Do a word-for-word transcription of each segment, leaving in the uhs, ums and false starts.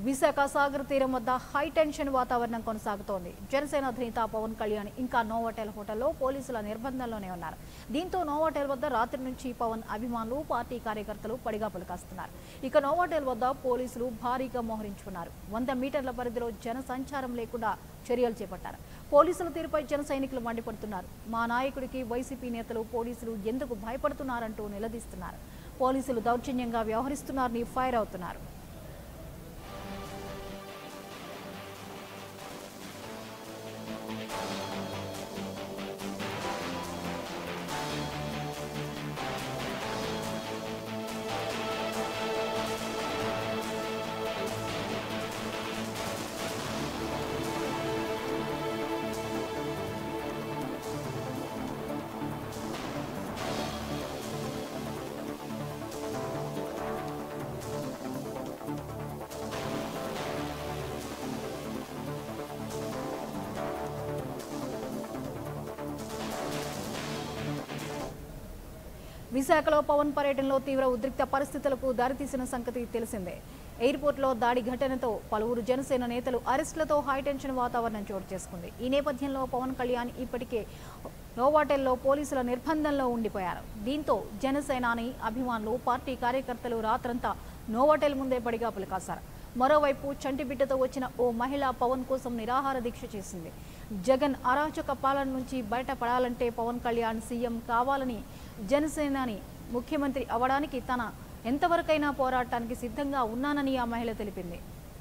విశాఖ సాగర్ తీరం వద్ద high tension వాతావరణం కొనసాగుతోంది. జనసేన అధినేత పవన్ కళ్యాణ్ ఇంకా నోవాటెల్ హోటల్లో పోలీసుల నిర్బంధంలోనే ఉన్నారు. దీంతో నోవాటెల్ వద్ద రాత్రి నుంచి పవన్ అభిమానులు, పార్టీ కార్యకర్తలు పడిగాపులు కాస్తున్నారు. ఇక నోవాటెల్ వద్ద పోలీసులు భారీగా మోహరించుకున్నారు. వంద మీటర్ల పరిధిలో జన సంచారం లేకుండా చర్యలు చేపట్టారు. పోలీసుల తీరుపై జన సైనికులు మండిపడుతున్నారు. మా నాయకుడికి వైసీపీ నేతలు పోలీసులు ఎందుకు భయపడుతున్నారంటూ నిలదీస్తున్నారు. పోలీసులు దౌర్జన్యంగా వ్యవహరిస్తున్నారని ఫైర్ అవుతున్నారు. విశాఖలో పవన్ పర్యటనలో తీవ్ర ఉద్రిక్త పరిస్థితులకు దారితీసిన సంగతి తెలిసిందే. ఎయిర్పోర్ట్లో దాడి ఘటనతో పలువురు జనసేన నేతలు అరెస్టులతో హైటెన్షన్ వాతావరణం చోటు చేసుకుంది. ఈ నేపథ్యంలో పవన్ కళ్యాణ్ ఇప్పటికే నోవాటెల్లో పోలీసుల నిర్బంధంలో ఉండిపోయారు. దీంతో జనసేనాని అభిమానులు, పార్టీ కార్యకర్తలు రాత్రంతా నోవాటెల్ ముందే పడిగాపులు కాశారు. మరోవైపు చంటి బిడ్డతో వచ్చిన ఓ మహిళ పవన్ కోసం నిరాహార దీక్ష చేసింది. జగన్ అరాచక పాలన నుంచి బయటపడాలంటే పవన్ కళ్యాణ్ సీఎం కావాలని, జనసేనాని ముఖ్యమంత్రి అవడానికి తన ఎంతవరకైనా పోరాటానికి సిద్ధంగా ఉన్నానని ఆ మహిళ తెలిపింది.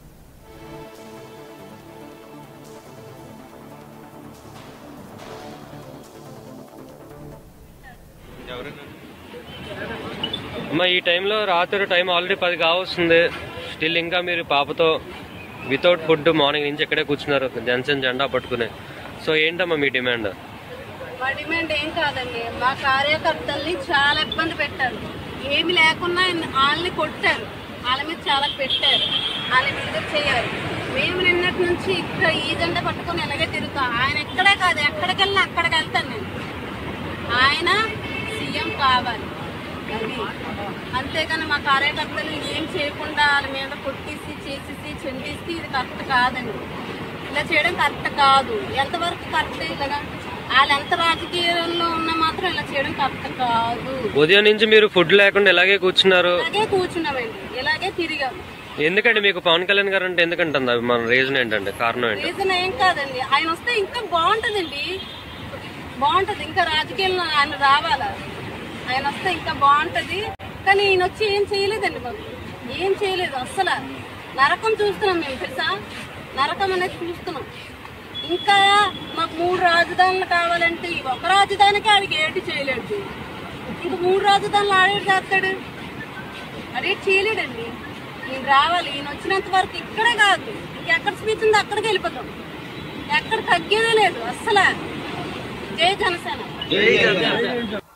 అమ్మా, ఈ టైంలో రాత్రి టైం ఆల్రెడీ పది కావస్తుంది. స్టిల్ ఇంకా మీరు పాపతో వితౌట్ ఫుడ్ మార్నింగ్ నుంచి ఇక్కడే కూర్చున్నారు జనసేన జెండా పట్టుకుని. సో ఏంటమ్మా మీ డిమాండ్? మా డిమాండ్ ఏం కాదండి, మా కార్యకర్తల్ని చాలా ఇబ్బంది పెట్టారు. ఏమి లేకున్నా వాళ్ళని కొట్టారు, వాళ్ళ మీద చాలా పెట్టారు, వాళ్ళ మీద చేయాలి. మేము నిన్నటి నుంచి ఇక్కడ ఈ జెండా పట్టుకొని ఎలాగే తిరుగుతాం. ఆయన ఎక్కడే కాదు, ఎక్కడికి వెళ్ళినా అక్కడికి వెళ్తాను నేను. ఆయన సీఎం కావాలి అది, అంతేగాని మా కార్యకర్తలు ఏం చేయకుండా వాళ్ళ మీద కొట్టేసి చేసేసి చెండేసి ఇది కరెక్ట్ కాదండి. ఇలా చేయడం కరెక్ట్ కాదు. ఎంతవరకు కరెక్ట్? ఇలాగా వాళ్ళు ఎంత రాజకీయాల్లో ఉన్నా మాత్రం ఇలా చేయడం కరెక్ట్ కాదు. ఉదయం నుంచి మీరు ఫుడ్ లేకుండా ఇలాగే కూర్చున్నారు. ఇలాగే కూర్చున్నామండి, ఇలాగే తిరిగాము. ఎందుకంటే మీకు పవన్ కళ్యాణ్ గారు అంటే ఎందుకంటుంది మన రీజన్ ఏంటంటే కారణం ఏంటి? రీజన్ ఏం కాదండి, ఆయన వస్తే ఇంకా బాగుంటదండి, బాగుంటది. ఇంకా రాజకీయాల్లో ఆయన రావాలా, ఆయన వస్తే ఇంకా బాగుంటది. కానీ ఈయన వచ్చి ఏం చేయలేదండి, మాకు ఏం చేయలేదు. అస్సలు నరకం చూస్తున్నాం మేము, తెలుసా? నరకం అనేది చూస్తున్నాం. ఇంకా మాకు మూడు రాజధానులు కావాలంటే ఈ ఒక రాజధానికి ఆడికి ఏటి చేయలేడు. ఇంక మూడు రాజధానులు ఆడేటి చేస్తాడు, అడేటి చేయలేడండి. ఈయన రావాలి, ఈయన వచ్చినంత వరకు ఇక్కడే కాదు, ఇంకెక్కడ స్పీచ్ ఉందో అక్కడికి వెళ్ళిపోతాం. ఎక్కడ తగ్గేదే లేదు అస్సలు. జై జనసేన.